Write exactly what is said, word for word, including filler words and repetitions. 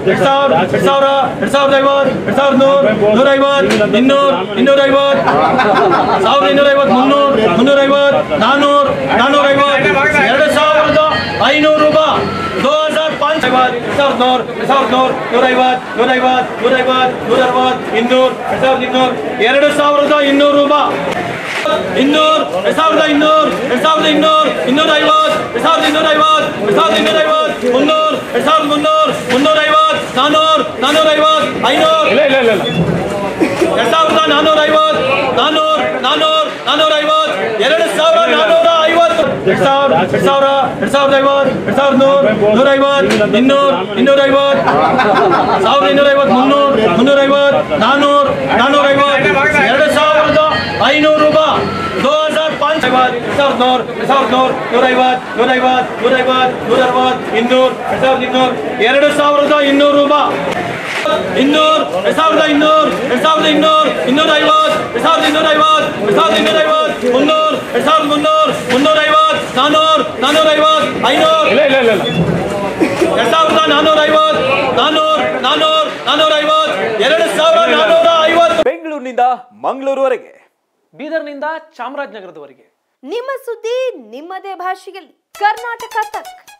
ಎರಡ್ ಸಾವಿರ ಎರಡ್ ಸಾವಿರ ಎರಡ್ ಸಾವಿರದ ಐವತ್ತು ಎರಡ್ ಸಾವಿರದ ನೂರು ನೂರ ಐವತ್ತು ಇನ್ನೂರು ಇನ್ನೂರ ಐವತ್ತು ಸಾವಿರದ ಇನ್ನೂರ ಐವತ್ತು ಮುನ್ನೂರು ಮುನ್ನೂರ ಐವತ್ತು ನಾನ್ನೂರು ನಾನ್ನೂರ ಐವತ್ತು ಎರಡು ಸಾವಿರದ ಐನೂರು ರೂಪಾಯಿ दो हजार पाँच ಸಾವಿರದ ನೂರು ಸಾವಿರದ ನೂರು ನೂರ ಐವತ್ತು ನೂರ ಐವತ್ತು ನೂರ ಐವತ್ತು ನೂರ ಅರವತ್ತು ಇನ್ನೂರು ಎರಡ್ ಸಾವಿರದ ಇನ್ನೂರು ಎರಡು ಸಾವಿರದ ಇನ್ನೂರು ರೂಪಾಯಿ ಇನ್ನೂರು ಎರಡ್ ಸಾವಿರದ ಇನ್ನೂರು ಎರಡ್ ಸಾವಿರದ ಇನ್ನೂರು ಇನ್ನೂರ ಐವತ್ತು ಎರಡ್ ಸಾವಿರದ ಇನ್ನೂರ ಐವತ್ತು ಎರಡ್ ಸಾವಿರದ ಇನ್ನೂರ ಐವತ್ತು ಮುನ್ನೂರು ಎರಡ್ ಸಾವಿರದ ಮುನ್ನೂರು ಮುನ್ನೂರ ಐವತ್ತು ನಾನ್ನೂರು ನಾನ್ನೂರ ಐವತ್ತು ಐನೂರು ಎರಡ್ ಸಾವಿರದ ನಾನ್ನೂರ ಐವತ್ತು ನಾನ್ನೂರು ನಾನ್ನೂರು ನಾನ್ನೂರ ಐವತ್ತು ಎರಡು ಸಾವಿರ ನಾನ್ನೂರ ಐವತ್ತು ಎರಡ್ ಸಾವಿರ ಎರಡ್ ಸಾವಿರ ಎರಡ್ ಸಾವಿರದ ಐವತ್ತು ಎರಡ್ ಸಾವಿರದ ನೂರು ನೂರ ಐವತ್ತು ಇನ್ನೂರು ಇನ್ನೂರ ಐವತ್ತು ಸಾವಿರದ ಇನ್ನೂರ ಐವತ್ತು ಮುನ್ನೂರು ಮುನ್ನೂರ ಐವತ್ತು ನಾನ್ನೂರು ನಾನ್ನೂರ ಐವತ್ತು ಎರಡು ಸಾವಿರದ ಐನೂರು ರೂಪಾಯಿ दो हजार पाँच ಸಾವಿರದ ನೂರು ಸಾವಿರದ ನೂರು ನೂರ ಐವತ್ತು ನೂರ ಐವತ್ತು ನೂರ ಐವತ್ತು ನೂರ ಅರವತ್ತು ಇನ್ನೂರು ಎರಡ್ ಸಾವಿರದ ಇನ್ನೂರು ಎರಡು ಸಾವಿರದ ಇನ್ನೂರು ರೂಪಾಯಿ ಇನ್ನೂರು ಎರಡ್ ಸಾವಿರದ ಇನ್ನೂರು ಎರಡ್ ಸಾವಿರದ ಇನ್ನೂರು ಇನ್ನೂರ ಐವತ್ತು ಎರಡ್ ಸಾವಿರದ ಇನ್ನೂರ ಐವತ್ತು ಎರಡ್ ಸಾವಿರದ ಇನ್ನೂರ ಐವತ್ತು ಮುನ್ನೂರು ಎರಡ್ ಸಾವಿರದ ಮುನ್ನೂರು ಮುನ್ನೂರ ಐವತ್ತು ನಾನ್ನೂರು ನಾನ್ನೂರ ಐವತ್ತು ಐನೂರು ಎರಡ್ ಸಾವಿರದ ನಾನ್ನೂರ ಐವತ್ತು ನಾನ್ನೂರು ನಾನ್ನೂರು ನಾನ್ನೂರ ಐವತ್ತು ಎರಡು ಸಾವಿರ ನಾನ್ನೂರ ಐವತ್ತು ಬೆಂಗಳೂರಿನಿಂದ ಮಂಗಳೂರುವರೆಗೆ, ಬೀದರ್ನಿಂದ ಚಾಮರಾಜನಗರದವರೆಗೆ ನಿಮ್ಮ ಸುದ್ದಿ ನಿಮ್ಮದೇ ಭಾಷೆಯಲ್ಲಿ ಕರ್ನಾಟಕ ತಕ್.